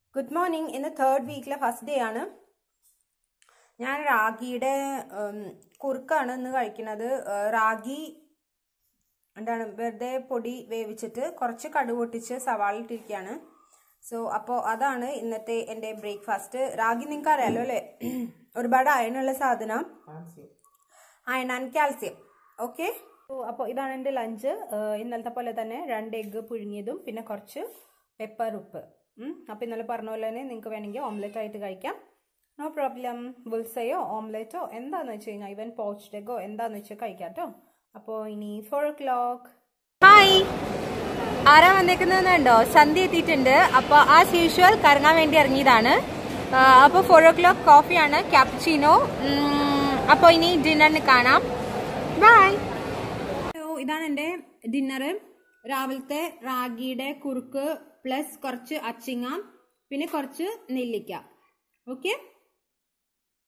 Good morning. In the third week, first day, I am Ragi kurkana Ragi and verde podi vevichittu korchu kadu pottichu saval ittirikana. So appo adana innate ende breakfast. Ragi ninka ariyallo alle ഒരുപാട് iron ഉള്ള സാധനം iron and calcium. Okay? So appo idana ende lunch ഇന്നലത്തെ പോലെ തന്നെ 2 egg പുഴുങ്ങിയതും പിന്നെ കുറച്ച് pepper ഉപ്പ്. അപ്പോൾ ഇന്നലെ പറഞ്ഞ പോലെ തന്നെ നിങ്ങൾക്ക് വേണമെങ്കിൽ ഓംലെറ്റ് ആയിട്ട് കഴിക്കാം. No problem. ബുൾസയോ ഓംലെറ്റോ എന്താണെന്ന് വെച്ച് കഴിഞ്ഞാൽ ഈവൻ പോച്ച്ഡ് എഗോ എന്താണെന്ന് വെച്ചാൽ കഴിക്കാം കേട്ടോ. അപ്പോൾ ഇനി 4 o'clock. ഹായ്, ആരാ വന്നേക്കുന്നതെന്നുണ്ടോ? സന്ധ്യ എത്തിയിട്ടുണ്ട്. അപ്പോൾ ആസ് യൂഷ്വൽ കറങ്ങാൻ വേണ്ടി ഇറങ്ങിയതാണ്. അപ്പോൾ 4 o'clock കോഫിയാണ്, ക്യാപ്പുച്ചിനോ. അപ്പോൾ ഇനി ഡിന്നറിന് കാണാം. ബൈ. ഇതാണ് എൻ്റെ ഡിന്നർ. രാവിലത്തെ റാഗിയുടെ കുറുക്ക് പ്ലസ് കുറച്ച് അച്ചിങ്ങ പിന്നെ കുറച്ച് നെല്ലിക്ക. ഓക്കെ.